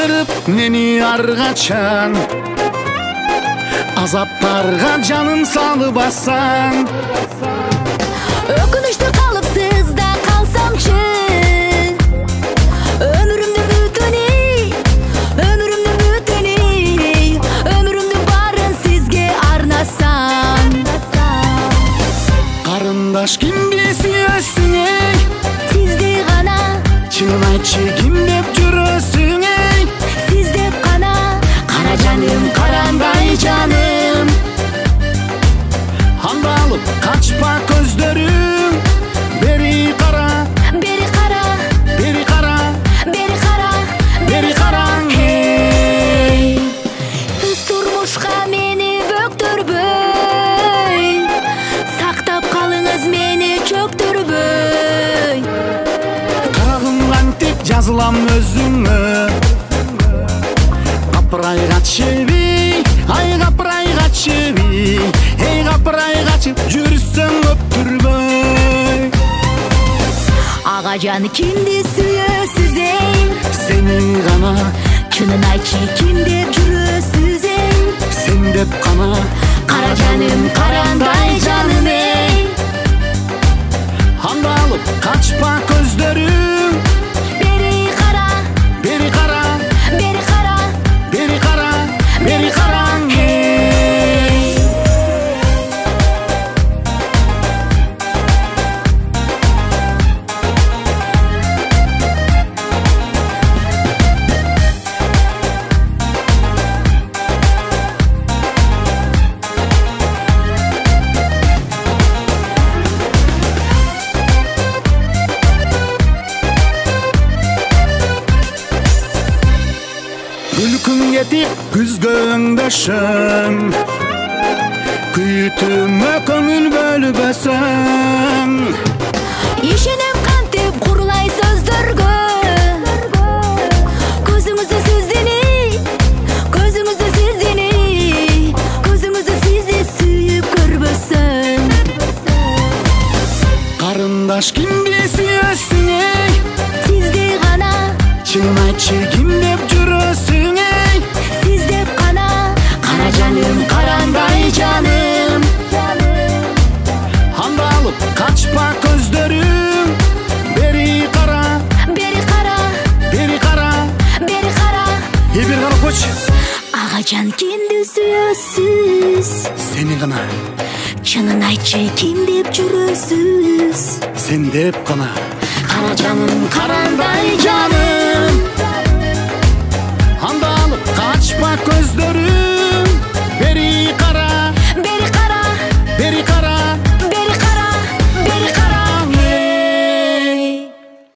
Калтырып мени аргачан, азаптарга жаным салып асан. Өкүнүчтүү калыпсыз да калсамчы, өмүрүмдүн баарын сизге арнасам. Карындаш кимди сүйөсүң эй? Сизди гана. Чынын айтчы, ким деп жүрөсүң эй? Сиз деп гана. Кара жаным, карандай жаным. Анда алып качпа көздөрүң, бери кара, бери кара, бери кара, бери кара, бери караң. Сиз турмушка мени бөктөрбөй, сактап калыңыз мени чөктөрбөй. Карагым кантип жазылам өзүңө, капырайгачы бий, ай капырайгачы бий, эй капырайгачы жүрсөң өптүрбөй. Ага жан, кимди сүйөсүз эй? Сени гана. Чынын айтчы, ким деп жүрөсүз эй? Сен деп гана. Кара жаным, карандай жаным эй. Анда алып качпа көздөрүң, Бери кара, бери кара, бери кара, бери кара, бери караң. Күлкүң кетип күзгө өңдөшөм, күйүтүмө көңүл бөлбөсөң. Ишенем кантип курлай сөздөргө, көзүңүздө сиздини, көзүңүздө сиздини, көзүңүздө сизди сүйүп көрбөсөм. Карындаш кимди сүйөсүң эй? Сизди гана. Чынын айтчы, ким деп жүрөсүң эй? Сиз деп гана. Кара жаным, карандай жаным. Анда алып качпа көздөрүң, бери кара, Бери кара, бери кара, бери кара. бери кара койчу. Ага жан, кимди сүйөсүз? Сени гана. Чынын айтчы, ким деп жүрөсүз? Сен деп гана. Кара жаным, карандай жаным. Анда алып качпа көздөрүң,